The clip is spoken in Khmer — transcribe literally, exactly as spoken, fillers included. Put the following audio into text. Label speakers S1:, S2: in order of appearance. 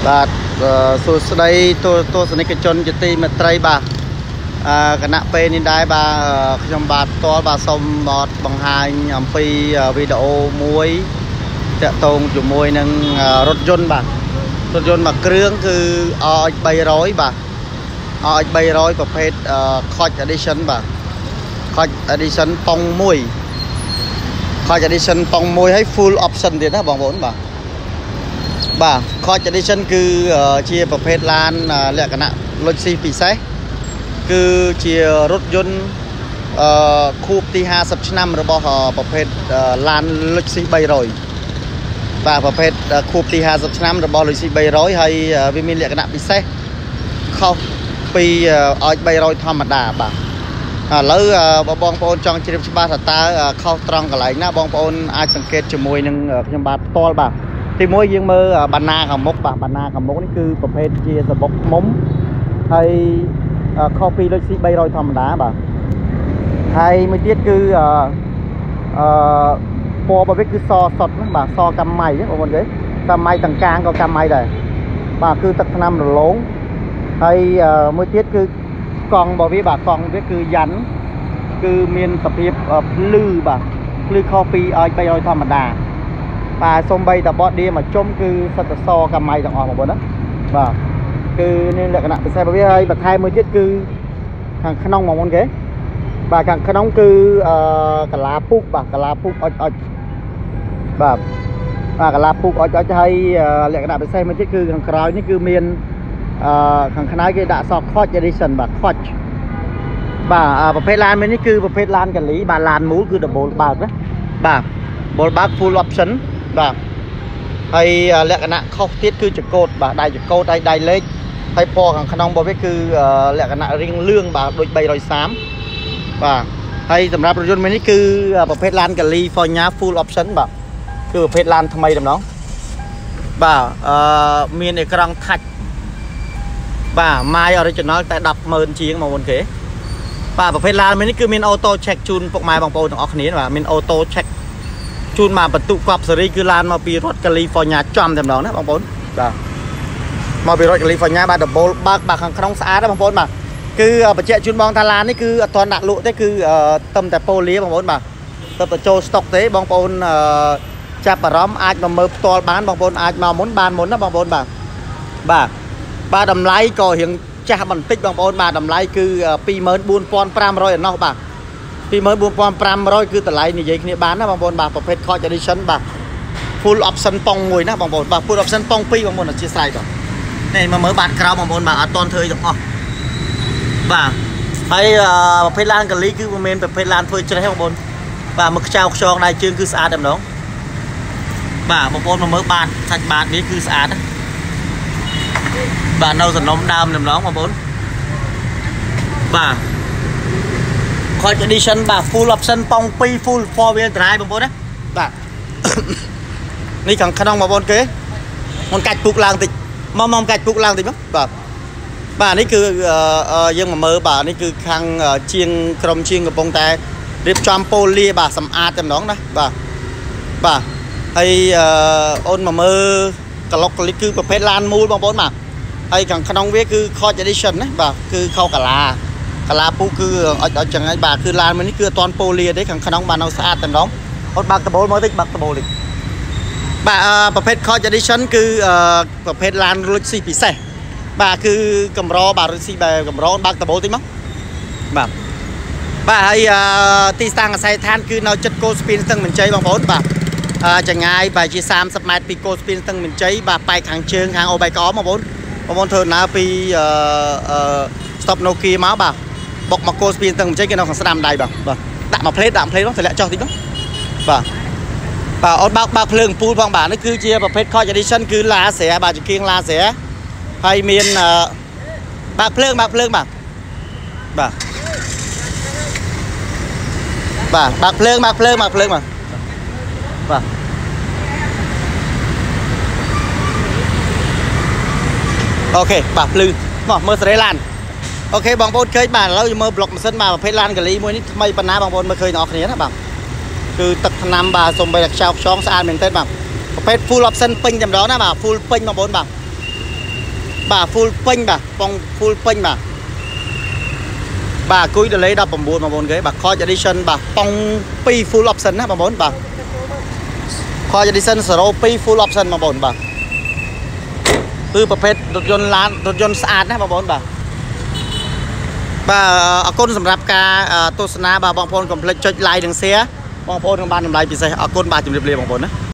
S1: បាទសួស្តីទស្សនិកជនជាទីមេត្រីបាទគណៈពេលនេះដែរបាទខ្ញុំបាទផ្ទាល់បាទសូមមកបង្ហាញអំពីវីដេអូមួយតាក់ទងជាមួយនឹងរថយន្តបាទរថយន្តមួយគ្រឿងគឺ R X 300 បាទ R X 300 ប្រភេទ Coach Edition បាទ Coach Edition ប៉ុងមួយ Coach Edition ប៉ុងមួយហើយ full option ទៀតណាបងប្អូនបាទបាទ Coach Edition គឺជាប្រភេទឡានលក្ខណៈលុចស៊ីពិសេសគឺជារថយន្តអឺខួបទីห้าสิบឆ្នាំរបស់ប្រភេទឡានលុចស៊ី300បាទប្រភេទខួបទីห้าสิบឆ្នាំរបស់លុចស៊ី300ហើយវាមានលក្ខណៈពិសេសខុសពីឲ្យ300ធម្មតាបាទឥឡូវបងប្អូនចង់ជ្រាបច្បាស់ថាតើខុសត្រង់កន្លែងណាបងប្អូនអាចសង្កេតជាមួយនឹងខ្ញុំបាទផ្ទាល់បាទទីមួយយើងមើលបណ្ណាខាងមុខបាទបណ្ណាខាងមុខនេះគឺប្រភេទជាសបុកមុំហើយខុសពីលុចស៊ី300ធម្មតាបាទហើយមួយទៀតគឺអឺអឺពណ៌របស់វាគឺសសុទ្ធណាបាទសកម្មម៉ៃបងប្អូនគេកម្មម៉ៃទាំងកាងក៏កម្មម៉ៃដែរបាទគឺទឹកថ្នាំរលោងហើយមួយទៀតគឺកង់របស់វាបាទកង់វាគឺយ៉ាន់គឺមានសភាពភ្លឺបាទភ្លឺខុសពីឲ្យ300ធម្មតាបាទសំបីតបដៀមកជុំគឺសិតតសកម្មម៉ៃទាំងអស់បងប្អូនណាបាទគឺមានលក្ខណៈពិសេសរបស់វាហើយបន្ថែមមួយទៀតគឺខាងក្នុងបងប្អូនគេបាទខាងក្នុងគឺអឺកាឡាពុកបាទកាឡាពុកអុចអុចបាទបាទកាឡាពុកអុចអុចហើយលក្ខណៈពិសេសមួយទៀតគឺខាងក្រោយនេះគឺមានអឺខាងខ្នើយគេដាក់សក់ Coach Edition បាទ Coach បាទប្រភេទឡានមួយនេះគឺប្រភេទឡានកលីបាទឡានមូលគឺ double បើកណាបាទ double បើក full option បាទហើយលក្ខណៈខុសទៀតគឺចកោតបាទដៃចកោតហើយដៃលេខហើយពណ៌ខាងក្នុងរបស់វាគឺលក្ខណៈរៀងលឿងបាទដូច330បាទហើយសម្រាប់រថយន្តមួយនេះគឺប្រភេទឡាន California full option បាទគឺប្រភេទឡានថ្មីតម្ដងបាទអឺមានអេក្រង់ touch បាទ My Original តែ ដប់ម៉ឺន ជាងបងប្អូនគេបាទប្រភេទឡានមួយនេះគឺមាន auto check ជូនពុកម៉ែបងប្អូនទាំងអស់គ្នាបាទមាន auto check ជូនមកបន្ទុកកប់សេរីគឺឡានមកពីរដ្ឋ California ចំតែម្ដងណាបងប្អូនបាទមកពីរដ្ឋ California បាទ double បើកបាទខាងក្នុងស្អាតណាបងប្អូនបាទគឺបញ្ជាក់ជូនបងថាឡាននេះគឺអត់ទាន់ដាក់លក់ទេគឺទឹមតែប៉ូលាបងប្អូនបាទទៅទៅចូល stock ទេបងប្អូនចាប់អារម្មណ៍អាចមកមើលផ្ទាល់បានបងប្អូនអាចមកមុនបានមុនណាបងប្អូនបាទបាទបាទតម្លៃក៏រៀងចាស់បន្តិចបងប្អូនបាទតម្លៃគឺ ពីរម៉ឺនបួនពាន់ប្រាំរយ ឯណោះបាទ ពីរម៉ឺនបួនពាន់ប្រាំរយ គឺតម្លៃនិយាយគ្នាបានណាបងប្អូនបាទប្រភេទ Coach Edition បាទ full option ប៉ុងមួយណាបងប្អូនបាទ full option ប៉ុងពីរបងប្អូនអធិស្ឋានបាទនេះមកមើលបានក្រៅបងប្អូនបាទអត់តន់ធ្វើអីទាំងអស់បាទហើយប្រភេទឡានកលីគឺមិនមែនប្រភេទឡានធ្វើច្រេះបងប្អូនបាទមកខ្ចៅខ្យងដៃជើងគឺស្អាតតែម្ដងបាទបងប្អូនមកមើលបានសាច់បាតវាគឺស្អាតណាបាទនៅសំណុំដើមតែម្ដងបងប្អូនបាទ Coach Edition បាទ full option ប៉ុងពីរ full four wheel drive បងប្អូនណាបាទនេះខាងក្នុងបងប្អូនគេមុនកាច់ពុកឡើងតិចមកមកកាច់ពុកឡើងតិចមកបាទបាទនេះគឺយើងមកមើលបាទនេះគឺខាងជាងក្រុមជាងកំពុងតែរៀបចំប៉ូលាបាទសម្អាតតែម្ដងណាបាទបាទហើយអូនមកមើលកឡុកកលិចគឺប្រភេទឡានមូលបងប្អូនបាទហើយខាងក្នុងវាគឺ Coach Edition ណាបាទគឺខោកាឡាកាឡាពុកគឺអុចអុចចឹងហើយបាទគឺឡានមួយនេះគឺអត់ទាន់ប៉ូលាទេខាងក្នុងបាទនៅស្អាតតែម្ដងអូនបើកដបូលមើលតិចបើកដបូលតិចបាទប្រភេទ Coach Edition គឺប្រភេទឡានលុចស៊ីពិសេសបាទគឺកម្របាទលុចស៊ីបែបកម្របើកដបូលតិចមកបាទបាទហើយទីតាំងអាស័យដ្ឋានគឺនៅចិត្តគោលស្ពានស្ទឹងមានជ័យបងប្អូនបាទចម្ងាយប្រហែលជាសាមសិបម៉ែត្រពីគោលស្ពានស្ទឹងមានជ័យបាទប៉ែកខាងជើងខាងអូបៃកអបងប្អូនបងប្អូនធ្វើដំណើរពីអឺ stop Nokia មកបាទបុកមកគោលស្ពានស្ទឹងមានជ័យគេនៅខាងស្ដាំដៃបាទបាទដាក់មកផ្លេតដាក់ផ្លេតមកតម្លាក់ចុះតិចមកបាទបាទអូនបើកបើកភ្លើងពូលផងបាទនេះគឺជាប្រភេទ Coach Edition គឺឡាស្រែបាទជាគៀងឡាស្រែហើយមានបើកភ្លើងបើកភ្លើងបាទបាទបាទបើកភ្លើងបើកភ្លើងបើកភ្លើងបាទបាទអូខេបាទភ្លឺមកមើលសេរីឡានអូខេបងប្អូនឃើញបាទឥឡូវយើងមើលប្លុកម៉ាស៊ីនបាទប្រភេទឡានកលីមួយនេះថ្មីប៉ុណ្ណាបងប្អូនមើលឃើញទាំងអស់គ្នាណាបាទគឺទឹកថ្នាំបាទសូម្បីតែខ្ចៅខ្យងស្អាតមែនទែនបាទប្រភេទ full option ពេញតែម្ដងណាបាទ full ពេញបងប្អូនបាទ bà full pin bà phong full pin bà bà cuối để lấy đập bằng buồn mà bốn ghế bà Core Edition bà phong pi full option á bà bốn bà Core Edition Sro pi full option mà bốn bàคือประเภทรถยนต์ล้านรถยนต์สะอาดนะបងប្អូនបាទបាទអរគុណសម្រាប់ការទស្សនាបាទបងប្អូនកុំភ្លេចចុច like និង share បងប្អូននឹងបានតម្លៃពិសេសអរគុណបាទជម្រាបលាបងប្អូនណា